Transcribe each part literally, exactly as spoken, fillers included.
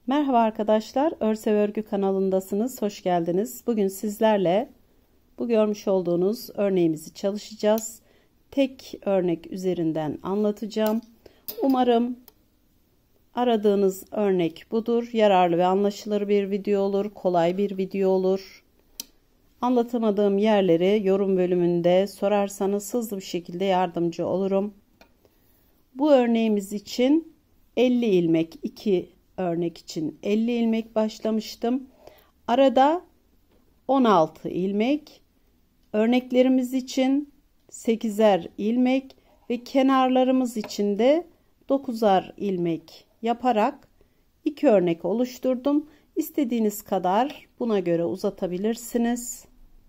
Merhaba arkadaşlar, Örsev Örgü kanalındasınız. Hoş geldiniz. Bugün sizlerle bu görmüş olduğunuz örneğimizi çalışacağız. Tek örnek üzerinden anlatacağım. Umarım aradığınız örnek budur. Yararlı ve anlaşılır bir video olur. Kolay bir video olur. Anlatamadığım yerleri yorum bölümünde sorarsanız hızlı bir şekilde yardımcı olurum. Bu örneğimiz için elli ilmek, iki örnek için elli ilmek başlamıştım. Arada on altı ilmek, örneklerimiz için sekizer ilmek ve kenarlarımız için de dokuzar ilmek yaparak iki örnek oluşturdum. İstediğiniz kadar buna göre uzatabilirsiniz.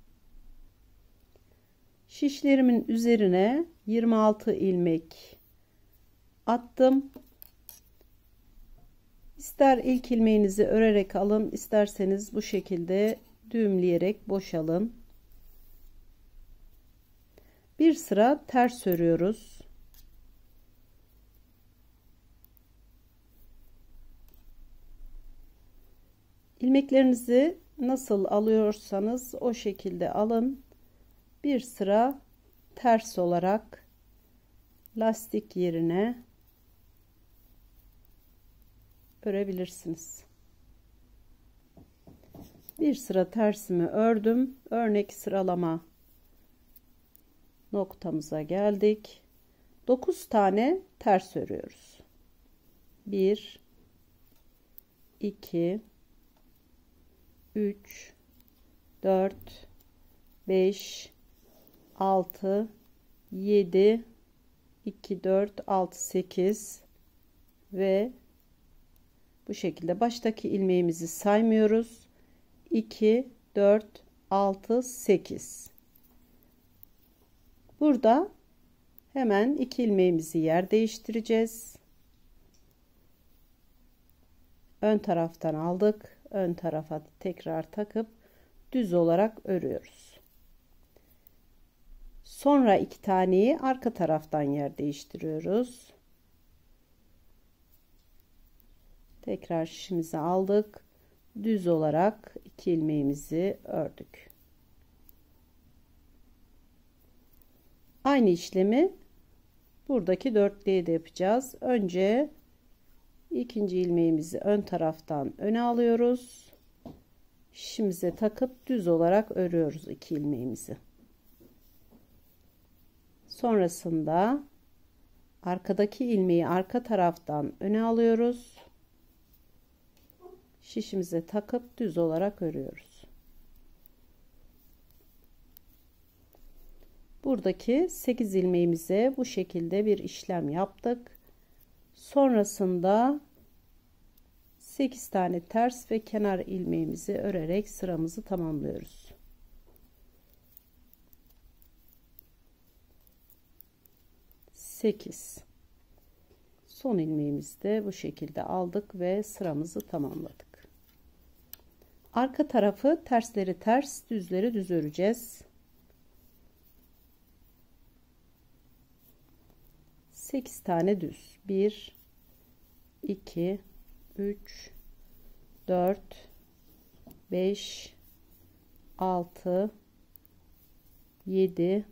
Şişlerimin üzerine yirmi altı ilmek attım. İster ilk ilmeğinizi örerek alın, isterseniz bu şekilde düğümleyerek boşalın. Bir sıra ters örüyoruz. İlmeklerinizi nasıl alıyorsanız o şekilde alın. Bir sıra ters olarak lastik yerine örebilirsiniz. Bir sıra tersimi ördüm. Örnek sıralama noktamıza geldik. dokuz tane ters örüyoruz. bir iki üç dört beş altı yedi iki dört altı sekiz ve bu şekilde baştaki ilmeğimizi saymıyoruz. iki dört altı sekiz. Burada hemen iki ilmeğimizi yer değiştireceğiz. Ön taraftan aldık. Ön tarafa tekrar takıp düz olarak örüyoruz. Sonra iki taneyi arka taraftan yer değiştiriyoruz. Tekrar şişimizi aldık. Düz olarak iki ilmeğimizi ördük. Aynı işlemi buradaki dörtlüye de yapacağız. Önce ikinci ilmeğimizi ön taraftan öne alıyoruz. Şişimize takıp düz olarak örüyoruz iki ilmeğimizi. Sonrasında arkadaki ilmeği arka taraftan öne alıyoruz. Şişimize takıp düz olarak örüyoruz. Buradaki sekiz ilmeğimize bu şekilde bir işlem yaptık. Sonrasında sekiz tane ters ve kenar ilmeğimizi örerek sıramızı tamamlıyoruz. sekiz. Son ilmeğimizi de bu şekilde aldık ve sıramızı tamamladık. Arka tarafı tersleri ters, düzleri düz öreceğiz. sekiz tane düz. bir iki üç dört beş altı yedi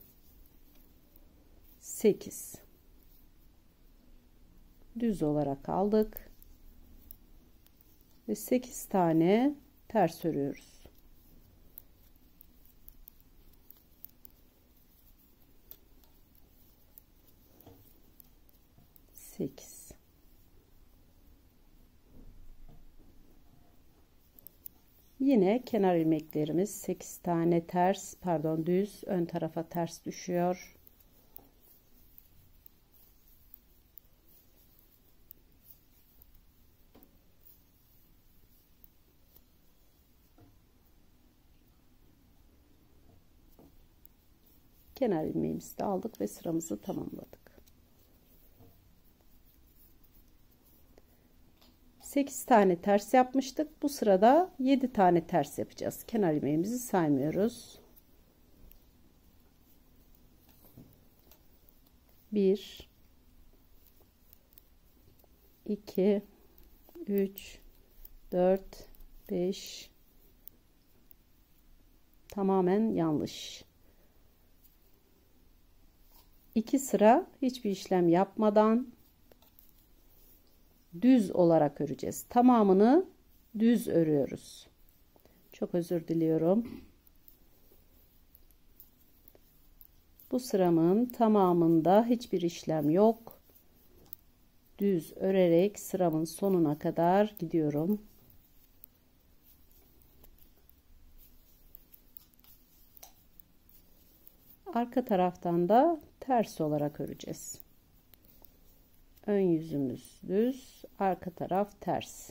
sekiz. Düz olarak aldık. Ve sekiz tane ters örüyoruz. sekiz. Yine kenar ilmeklerimiz sekiz tane ters, pardon düz, ön tarafa ters düşüyor. Kenar ilmeğimizi de aldık ve sıramızı tamamladık. sekiz tane ters yapmıştık. Bu sırada yedi tane ters yapacağız. Kenar ilmeğimizi saymıyoruz. bir iki üç dört, beş. Tamamen yanlış. iki sıra hiçbir işlem yapmadan düz olarak öreceğiz. Tamamını düz örüyoruz. Çok özür diliyorum. Bu sıramın tamamında hiçbir işlem yok. Düz örerek sıramın sonuna kadar gidiyorum. Arka taraftan da ters olarak öreceğiz. Ön yüzümüz düz, arka taraf ters.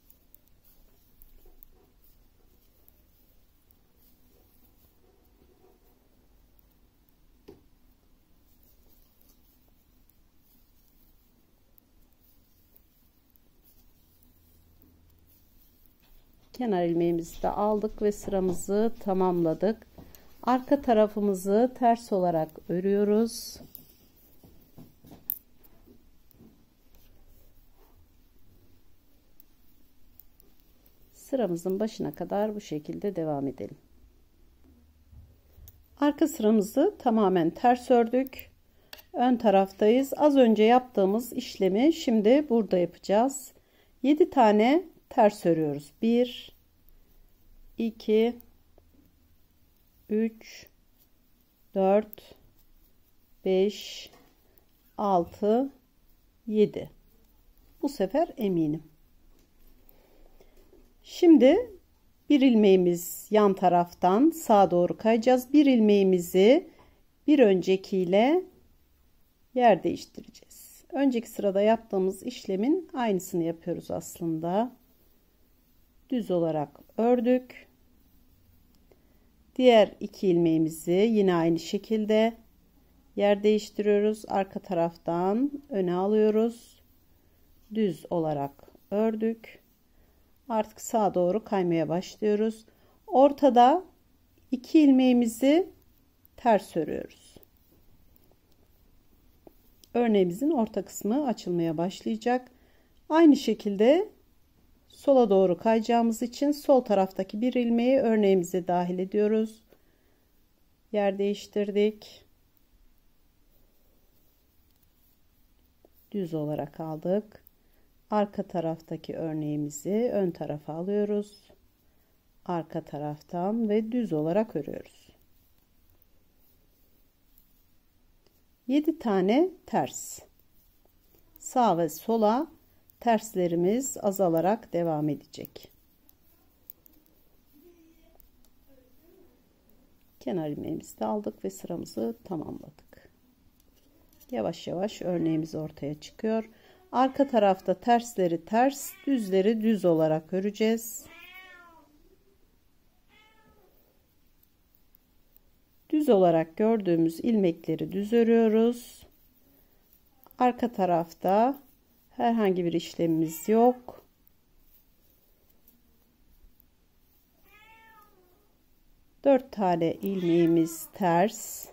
Kenar ilmeğimizi de aldık ve sıramızı tamamladık. Arka tarafımızı ters olarak örüyoruz. Sıramızın başına kadar bu şekilde devam edelim. Arka sıramızı tamamen ters ördük. Ön taraftayız. Az önce yaptığımız işlemi şimdi burada yapacağız. yedi tane ters örüyoruz. bir, iki, üç, dört, beş, altı, yedi. Bu sefer eminim. Şimdi bir ilmeğimiz yan taraftan sağa doğru kayacağız. Bir ilmeğimizi bir öncekiyle yer değiştireceğiz. Önceki sırada yaptığımız işlemin aynısını yapıyoruz aslında. Düz olarak ördük. Diğer iki ilmeğimizi yine aynı şekilde yer değiştiriyoruz. Arka taraftan öne alıyoruz. Düz olarak ördük. Artık sağa doğru kaymaya başlıyoruz. Ortada iki ilmeğimizi ters örüyoruz. Örneğimizin orta kısmı açılmaya başlayacak. Aynı şekilde sola doğru kayacağımız için sol taraftaki bir ilmeği örneğimize dahil ediyoruz. Yer değiştirdik. Düz olarak aldık. Arka taraftaki örneğimizi ön tarafa alıyoruz. Arka taraftan ve düz olarak örüyoruz. yedi tane ters. Sağ ve sola terslerimiz azalarak devam edecek. Kenar ilmeğimizi de aldık ve sıramızı tamamladık. Yavaş yavaş örneğimiz ortaya çıkıyor. Arka tarafta tersleri ters, düzleri düz olarak öreceğiz. Düz olarak gördüğümüz ilmekleri düz örüyoruz. Arka tarafta herhangi bir işlemimiz yok. dört tane ilmeğimiz ters.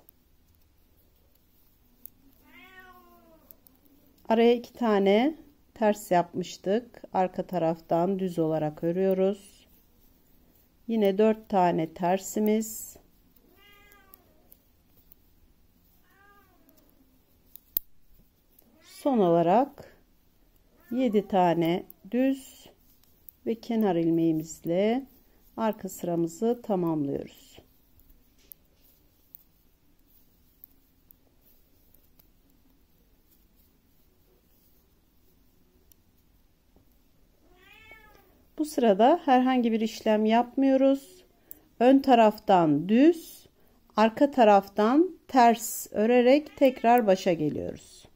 Araya iki tane ters yapmıştık. Arka taraftan düz olarak örüyoruz. Yine dört tane tersimiz. Son olarak yedi tane düz ve kenar ilmeğimizle arka sıramızı tamamlıyoruz. Bu sırada herhangi bir işlem yapmıyoruz. Ön taraftan düz, arka taraftan ters örerek tekrar başa geliyoruz.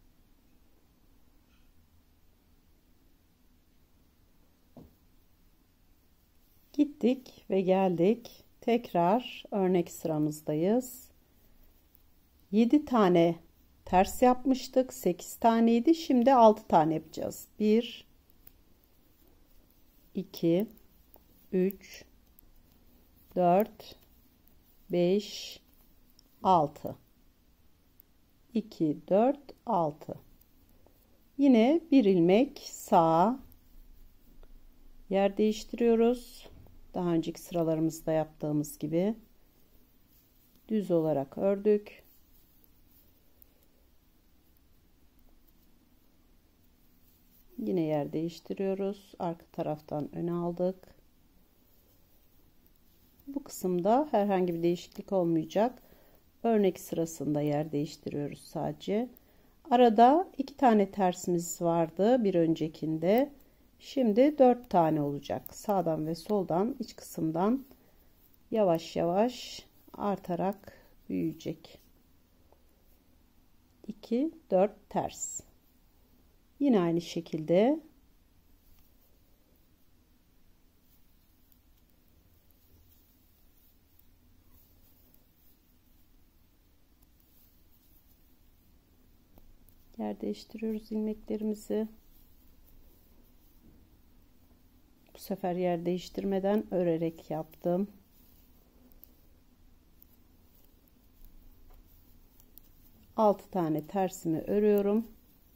Gittik ve geldik. Tekrar örnek sıramızdayız. yedi tane ters yapmıştık. sekiz taneydi. Şimdi altı tane yapacağız. bir iki üç dört beş altı iki dört altı. Yine bir ilmek sağa yer değiştiriyoruz. Daha önceki sıralarımızda yaptığımız gibi düz olarak ördük. Yine yer değiştiriyoruz. Arka taraftan öne aldık. Bu kısımda herhangi bir değişiklik olmayacak. Örnek sırasında yer değiştiriyoruz sadece. Arada iki tane tersimiz vardı bir öncekinde. Şimdi dört tane olacak. Sağdan ve soldan iç kısımdan yavaş yavaş artarak büyüyecek. iki, dört ters. Yine aynı şekilde yer değiştiriyoruz ilmeklerimizi. Bu sefer yer değiştirmeden örerek yaptım. altı tane tersimi örüyorum.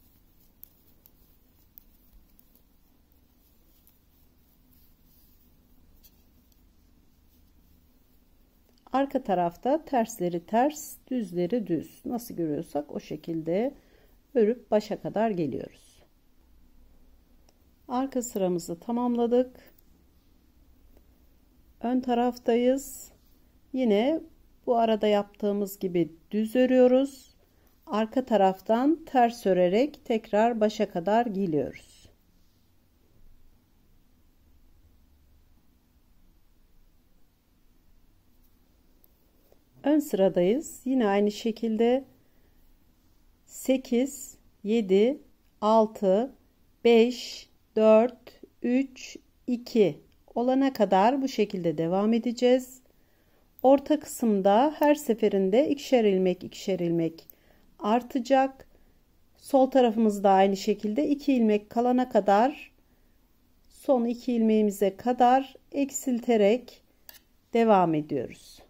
Arka tarafta tersleri ters, düzleri düz. Nasıl görüyorsak o şekilde örüp başa kadar geliyoruz. Arka sıramızı tamamladık. Ön taraftayız. Yine bu arada yaptığımız gibi düz örüyoruz. Arka taraftan ters örerek tekrar başa kadar geliyoruz. Ön sıradayız. Yine aynı şekilde sekiz, yedi, altı, beş, dört, üç, iki olana kadar bu şekilde devam edeceğiz. Orta kısımda her seferinde ikişer ilmek ikişer ilmek artacak. Sol tarafımızda aynı şekilde iki ilmek kalana kadar, son iki ilmeğimize kadar eksilterek devam ediyoruz.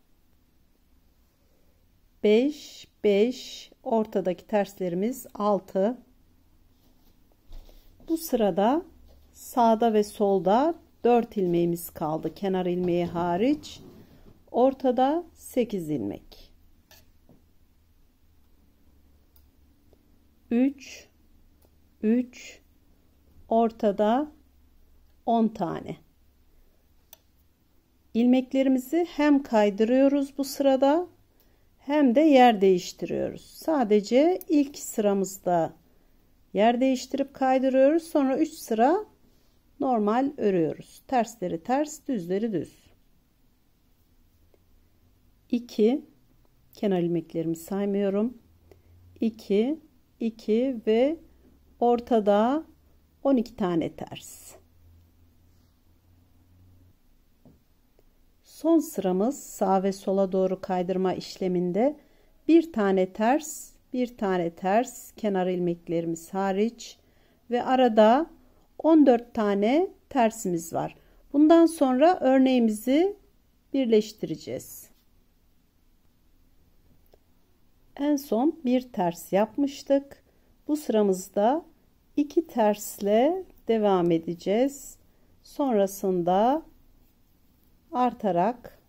beş, beş, ortadaki terslerimiz altı. Bu sırada sağda ve solda dört ilmeğimiz kaldı. Kenar ilmeği hariç. Ortada sekiz ilmek. üç, üç, ortada on tane. İlmeklerimizi hem kaydırıyoruz bu sırada hem de yer değiştiriyoruz. Sadece ilk sıramızda yer değiştirip kaydırıyoruz. Sonra üç sıra normal örüyoruz. Tersleri ters, düzleri düz. iki, kenar ilmeklerimi saymıyorum. iki, iki ve ortada on iki tane ters. Son sıramız sağ ve sola doğru kaydırma işleminde bir tane ters, bir tane ters, kenar ilmeklerimiz hariç ve arada on dört tane tersimiz var. Bundan sonra örneğimizi birleştireceğiz. En son bir ters yapmıştık. Bu sıramızda iki tersle devam edeceğiz. Sonrasında artarak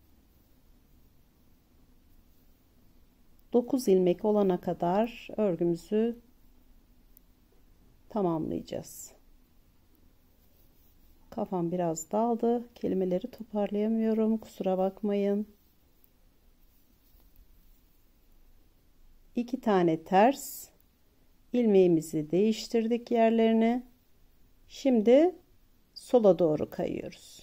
dokuz ilmek olana kadar örgümüzü tamamlayacağız. Kafam biraz dağıldı. Kelimeleri toparlayamıyorum. Kusura bakmayın. iki tane ters ilmeğimizi değiştirdik yerlerini. Şimdi sola doğru kayıyoruz.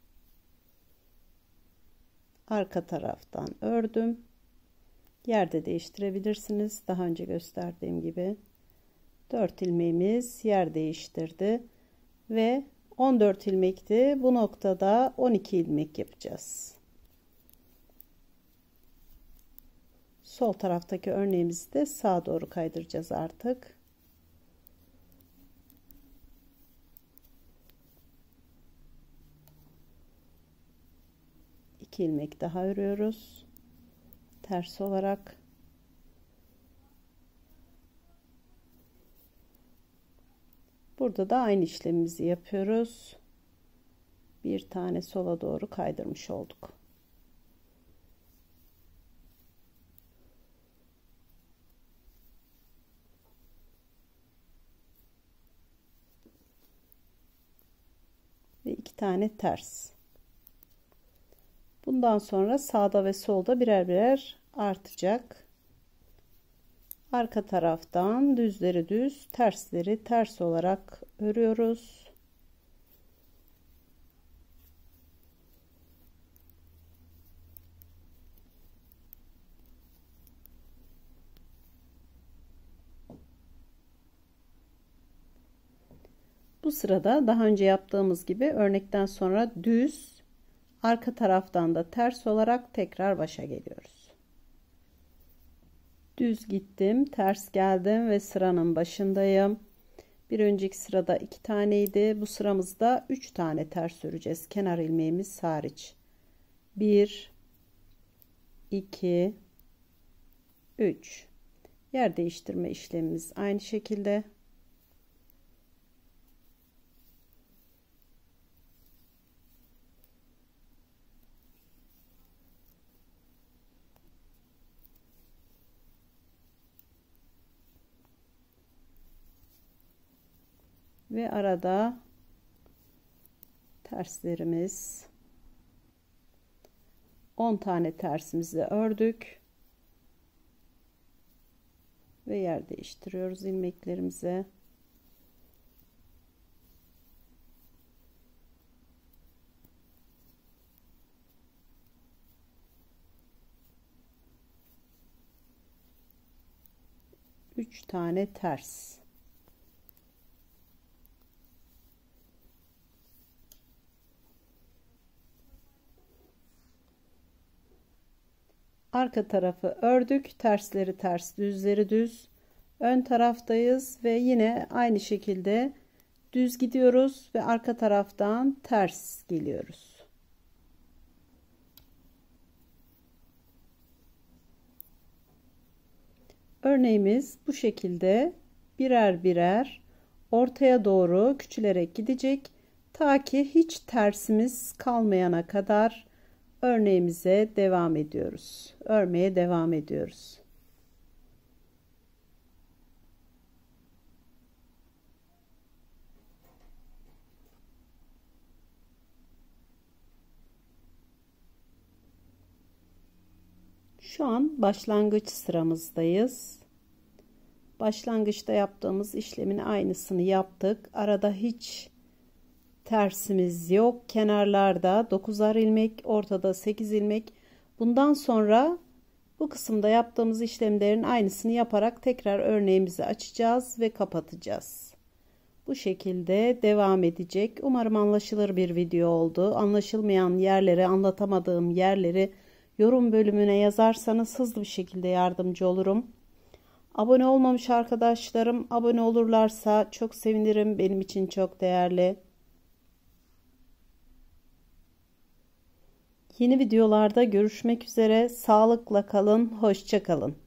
Arka taraftan ördüm. Yerde değiştirebilirsiniz. Daha önce gösterdiğim gibi dört ilmeğimiz yer değiştirdi ve on dört ilmekti. Bu noktada on iki ilmek yapacağız. Sol taraftaki örneğimizi de sağa doğru kaydıracağız artık. iki ilmek daha örüyoruz. Ters olarak. Burada da aynı işlemimizi yapıyoruz. Bir tane sola doğru kaydırmış olduk. Ve iki tane ters. Bundan sonra sağda ve solda birer birer artacak. Arka taraftan düzleri düz, tersleri ters olarak örüyoruz. Bu sırada daha önce yaptığımız gibi örnekten sonra düz, arka taraftan da ters olarak tekrar başa geliyoruz. Düz gittim, ters geldim ve sıranın başındayım. Bir önceki sırada iki taneydi. Bu sıramızda üç tane ters öreceğiz. Kenar ilmeğimiz hariç. bir, iki, üç. Yer değiştirme işlemimiz aynı şekilde. Ve arada terslerimiz, on tane tersimizi ördük ve yer değiştiriyoruz ilmeklerimize. üç tane ters. Arka tarafı ördük, tersleri ters, düzleri düz. Ön taraftayız ve yine aynı şekilde düz gidiyoruz ve arka taraftan ters geliyoruz. Örneğimiz bu şekilde birer birer ortaya doğru küçülerek gidecek ta ki hiç tersimiz kalmayana kadar örneğimize devam ediyoruz. Örmeye devam ediyoruz. Şu an başlangıç sıramızdayız. Başlangıçta yaptığımız işlemin aynısını yaptık. Arada hiç tersimiz yok. Kenarlarda dokuzar ilmek, ortada sekiz ilmek. Bundan sonra bu kısımda yaptığımız işlemlerin aynısını yaparak tekrar örneğimizi açacağız ve kapatacağız. Bu şekilde devam edecek. Umarım anlaşılır bir video oldu. Anlaşılmayan yerleri, anlatamadığım yerleri yorum bölümüne yazarsanız hızlı bir şekilde yardımcı olurum. Abone olmamış arkadaşlarım abone olurlarsa çok sevinirim. Benim için çok değerli. Yeni videolarda görüşmek üzere. Sağlıkla kalın, hoşça kalın.